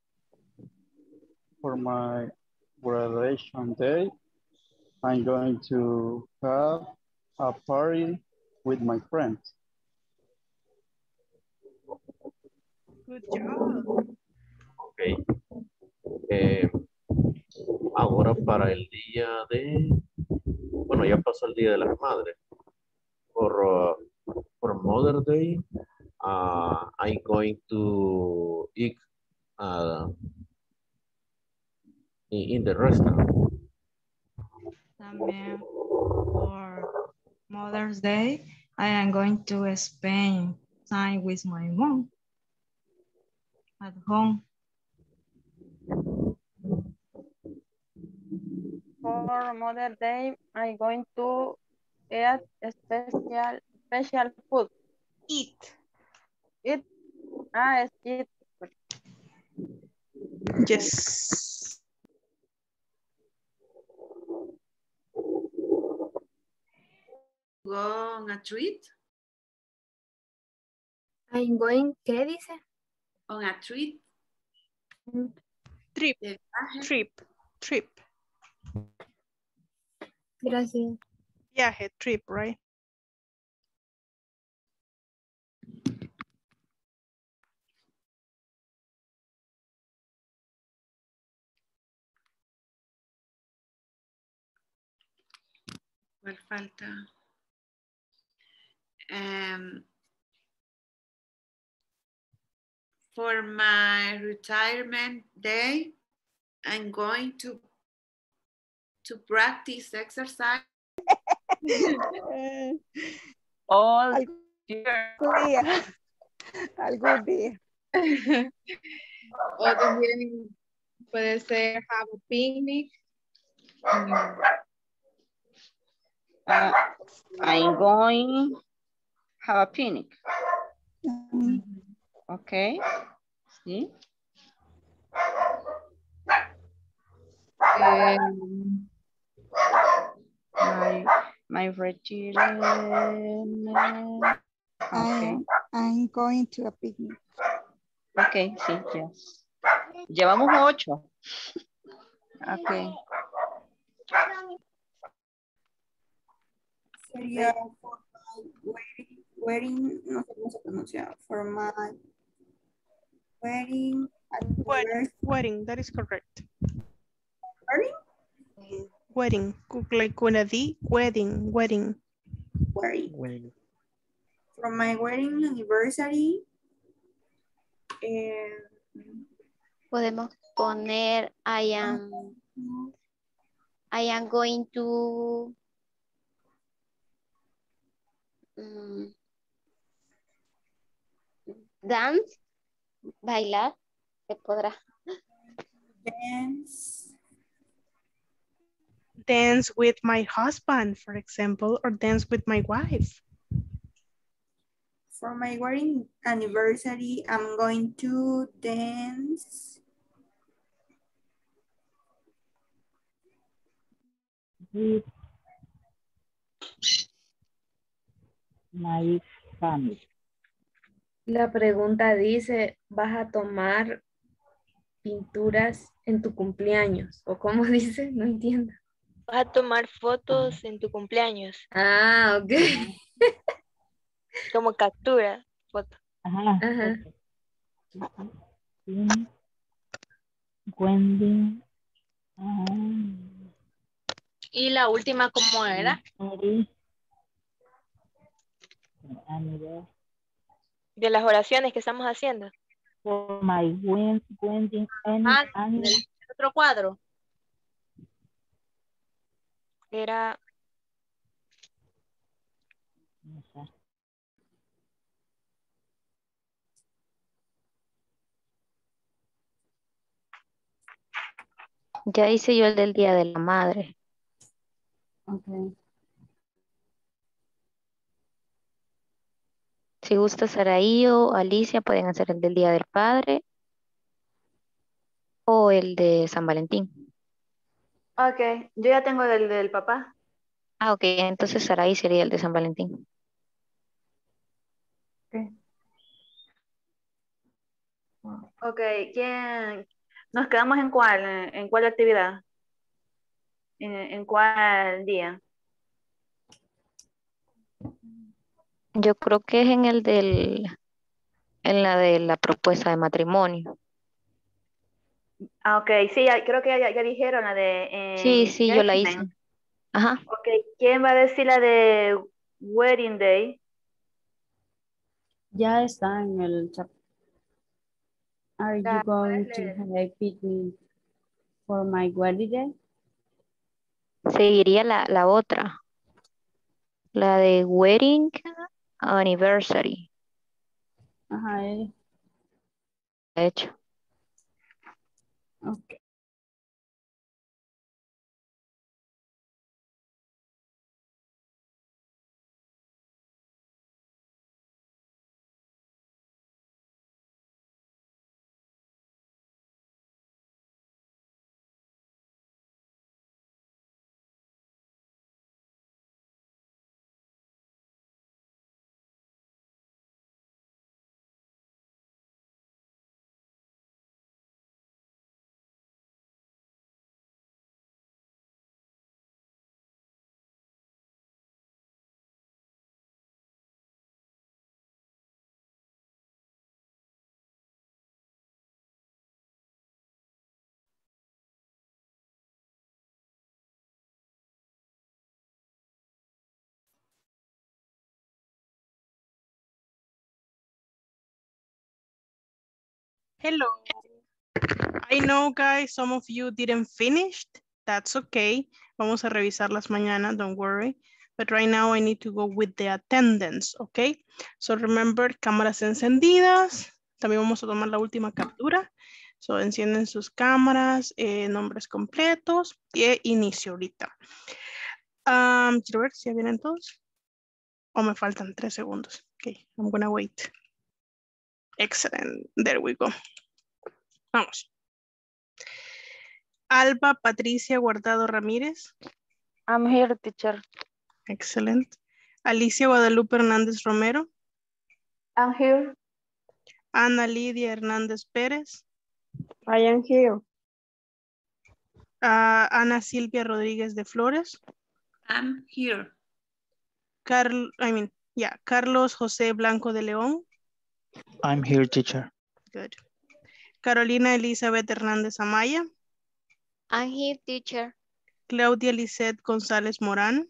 For my graduation day, I'm going to have a party with my friends. Good job. Ok. Eh, ahora para el día de... Bueno, ya pasó el Día de las Madres. For, uh, for Mother's Day, uh, I'm going to eat uh, in, in the restaurant. También for Mother's Day, I am going to spend time with my mom at home. For Mother's Day, I'm going to eat special special food. Eat. Eat. Ah, es eat. Yes. Go on a treat. I'm going, ¿qué dice? On a treat. Trip. De viaje. Trip. Trip. Gracias. Viaje, trip, right? ¿Cuál falta? Um, for my retirement day, I'm going to to practice exercise. All Algún día. Algún día. O también puede ser have a picnic. Mm, Uh, I'm going have a picnic. Mm, Okay. Sí. em, My, my retirement. Okay. I'm, I'm going to a picnic. Okay, sí, yes. Llevamos ocho. Okay. Sería for my wedding, wedding, no sé cómo se pronuncia, for my wedding, Wedding, wedding, that is correct. wedding, Wedding, like with a D, wedding, wedding. wedding. Well, For my wedding anniversary, eh, Podemos poner I am, I am going to mm, dance, bailar, se podrá. dance, Dance with my husband, for example, or dance with my wife. for my wedding anniversary, I'm going to dance with my family. La pregunta dice, ¿vas a tomar pinturas en tu cumpleaños? ¿O cómo dice? No entiendo. Vas a tomar fotos en tu cumpleaños, Ah, ok. como captura, foto. Ajá. Ajá. Okay. In Wendy. Um, Y la última, ¿cómo era? Mary, anniversary De las oraciones que estamos haciendo. for my wed- wedding and Ah, anni- del otro cuadro. Era, no sé. Ya hice yo el del Día de la Madre. Okay. Si gusta Saraí o Alicia, pueden hacer el del Día del Padre o el de San Valentín. Ok, yo ya tengo el del papá. Ah, ok, entonces Saraí sería el de San Valentín. Ok, ¿quién? ¿Nos quedamos en cuál? ¿En, en cuál actividad? ¿En, en cuál día? Yo creo que es en el del, en la de la propuesta de matrimonio. Ah, ok, sí, ya- creo que ya, ya dijeron la de Sí, sí, yo la hice. engagement. Ajá. Ok, ¿quién va a decir la de wedding day? Ya está en el chat. Are you La- going to leer. have a picnic for my wedding day? Seguiría la, la otra, la de wedding anniversary. Ajá, eh, De hecho. ok. Hello. I know, guys, some of you didn't finish. That's okay. Vamos a revisarlas mañana, don't worry. But right now I need to go with the attendance, okay? So remember, cámaras encendidas. También vamos a tomar la última captura. So encienden sus cámaras, eh, nombres completos y eh, inicio ahorita. Um, quiero ver si ya vienen todos. O me faltan tres segundos. Okay, I'm gonna wait. Excellent. There we go. Vamos. Alba Patricia Guardado Ramírez. I'm here, teacher. Excellent. Alicia Guadalupe Hernández Romero. I'm here. Ana Lidia Hernández Pérez. I am here. Uh, Ana Silvia Rodríguez de Flores. I'm here. Carl, I mean, yeah, Carlos José Blanco de León. I'm here, teacher. Good. Carolina Elizabeth Hernández Amaya. I'm here, teacher. Claudia Lisette González Morán.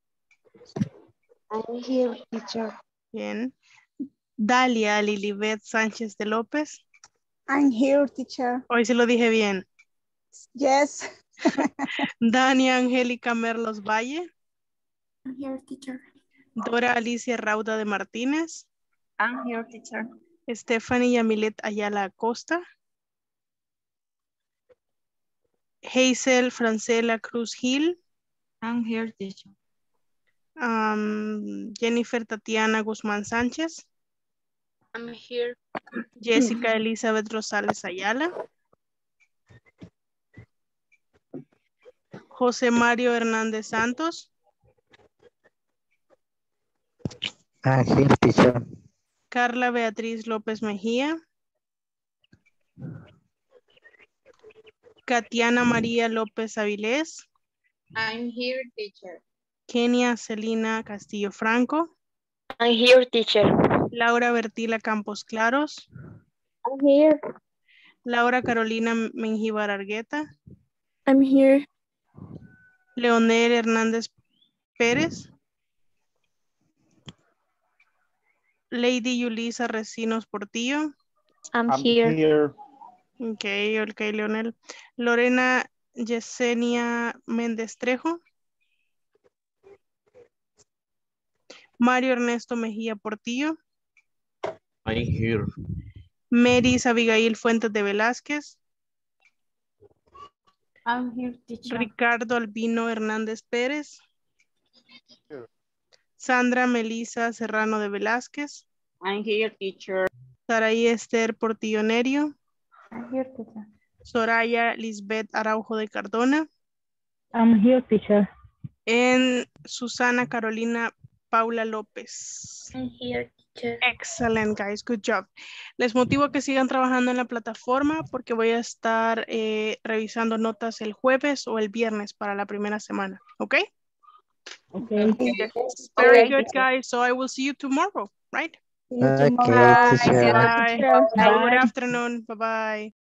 I'm here, teacher. Bien. Dalia Lilibet Sánchez de López. I'm here, teacher. Hoy se lo dije bien. Yes. Dania Angélica Merlos Valle. I'm here, teacher. Dora Alicia Rauda de Martínez. I'm here, teacher. Stephanie Yamilet Ayala Acosta. Hazel Francela Cruz Gil. I'm here, teacher. Um, Jennifer Tatiana Guzmán Sánchez. I'm here. Jessica Elizabeth Rosales Ayala. José Mario Hernández Santos. I'm here, teacher. Carla Beatriz López Mejía. Katiana María López Avilés. I'm here, teacher. Kenia Celina Castillo Franco. I'm here, teacher. Laura Bertila Campos Claros. I'm here. Laura Carolina Mengíbar Argueta. I'm here. Leonel Hernández Pérez. Lady Yulisa Recinos Portillo. I'm, I'm here. here. Ok, ok, Leonel. Lorena Yesenia Méndez Trejo. Mario Ernesto Mejía Portillo. I'm here. Meris Abigail Fuentes de Velázquez. I'm here, teacher. Ricardo Albino Hernández Pérez. Sandra Melisa Serrano de Velázquez. I'm here, teacher. Saraí Esther Portillo Nerio. I'm here, teacher. Soraya Lisbeth Araujo de Cardona. I'm here, teacher. And Susana Carolina Paula López. I'm here, teacher. Excellent, guys. Good job. Les motivo a que sigan trabajando en la plataforma porque voy a estar eh, revisando notas el jueves o el viernes para la primera semana. ¿Ok? Okay. Very good, guys. So I will see you tomorrow, right? Okay, Bye. teacher. Bye. Bye. Good afternoon. Bye-bye.